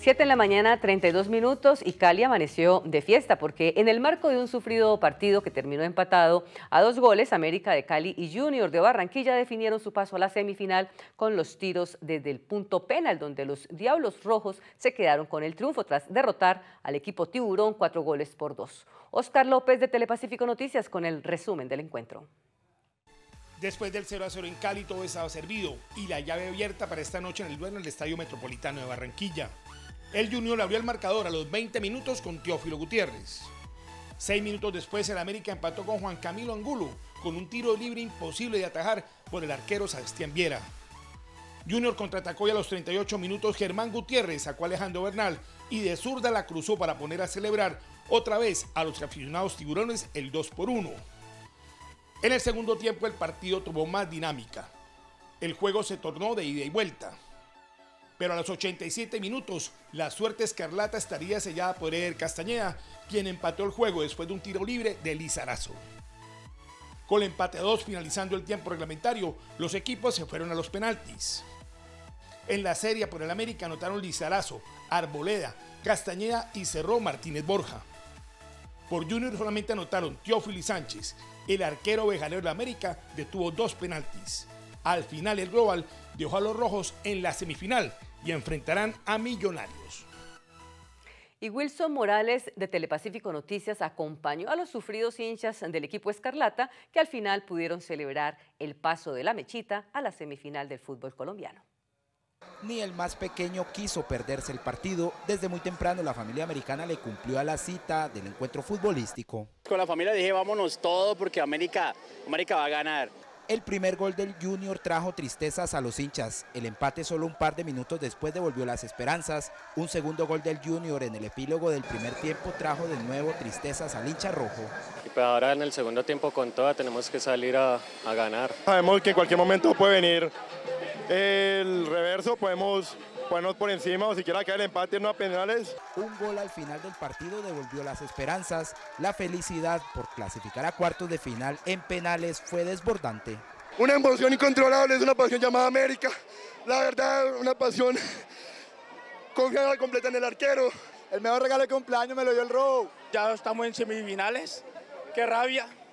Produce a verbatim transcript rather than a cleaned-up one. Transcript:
siete en la mañana, treinta y dos minutos, y Cali amaneció de fiesta porque en el marco de un sufrido partido que terminó empatado a dos goles, América de Cali y Junior de Barranquilla definieron su paso a la semifinal con los tiros desde el punto penal, donde los Diablos Rojos se quedaron con el triunfo tras derrotar al equipo Tiburón cuatro goles por dos. Oscar López de Telepacífico Noticias con el resumen del encuentro. Después del cero a cero en Cali todo estaba servido y la llave abierta para esta noche en el duelo en el Estadio Metropolitano de Barranquilla. El Junior abrió el marcador a los veinte minutos con Teófilo Gutiérrez. Seis minutos después el América empató con Juan Camilo Angulo con un tiro libre imposible de atajar por el arquero Sebastián Viera. Junior contraatacó y a los treinta y ocho minutos Germán Gutiérrez sacó a Alejandro Bernal y de zurda la cruzó para poner a celebrar otra vez a los aficionados tiburones el dos por uno. En el segundo tiempo el partido tuvo más dinámica. El juego se tornó de ida y vuelta. Pero a los ochenta y siete minutos, la suerte escarlata estaría sellada por Eder Castañeda, quien empató el juego después de un tiro libre de Lizarazo. Con el empate a dos finalizando el tiempo reglamentario, los equipos se fueron a los penaltis. En la serie por el América anotaron Lizarazo, Arboleda, Castañeda y cerró Martínez Borja. Por Junior solamente anotaron Teófilo Sánchez. El arquero ovejero de América detuvo dos penaltis. Al final el global dejó a los rojos en la semifinal y enfrentarán a Millonarios. Y Wilson Morales de Telepacífico Noticias acompañó a los sufridos hinchas del equipo Escarlata que al final pudieron celebrar el paso de la Mechita a la semifinal del fútbol colombiano. Ni el más pequeño quiso perderse el partido. Desde muy temprano la familia americana le cumplió a la cita del encuentro futbolístico. Con la familia dije vámonos todo porque América, América va a ganar. El primer gol del Junior trajo tristezas a los hinchas. El empate solo un par de minutos después devolvió las esperanzas. Un segundo gol del Junior en el epílogo del primer tiempo trajo de nuevo tristezas al hincha rojo. Y pues ahora en el segundo tiempo con toda tenemos que salir a, a ganar. Sabemos que en cualquier momento puede venir el reverso, podemos ponernos por encima o siquiera quedar el empate en unos penales. Un gol al final del partido devolvió las esperanzas. La felicidad por clasificar a cuartos de final en penales fue desbordante. Una emoción incontrolable, es una pasión llamada América. La verdad, una pasión confiada completa en el arquero. El mejor regalo de cumpleaños me lo dio el rojo. Ya estamos en semifinales, qué rabia.